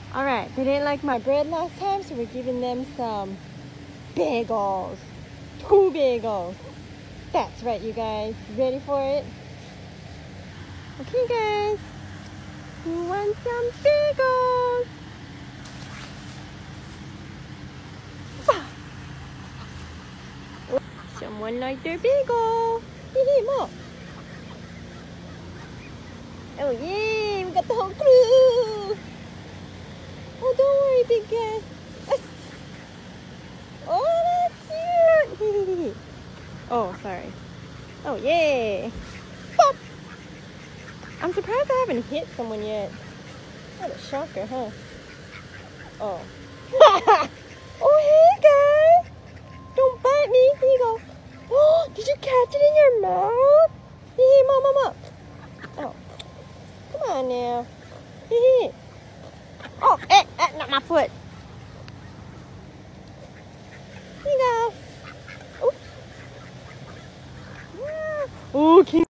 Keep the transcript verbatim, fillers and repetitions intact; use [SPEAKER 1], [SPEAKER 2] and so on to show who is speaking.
[SPEAKER 1] Alright, they didn't like my bread last time, so we're giving them some bagels. Two bagels. That's right, you guys. Ready for it? Okay, guys. Who wants some bagels? Someone like their bagel. Hee more. Oh yay, we got the whole crew. Oh, don't worry, big guy. Oh, that's cute. Oh, sorry. Oh, yay. Pop. I'm surprised I haven't hit someone yet. What a shocker, huh? Oh. Oh, hey, guy. Don't bite me. Here you go. Oh, did you catch it in your mouth? Hee, mom, mom, mom. Oh. Come on now. Hee. Oh, eh, eh, not my foot. Here you go. Oops. Yeah. Oh, can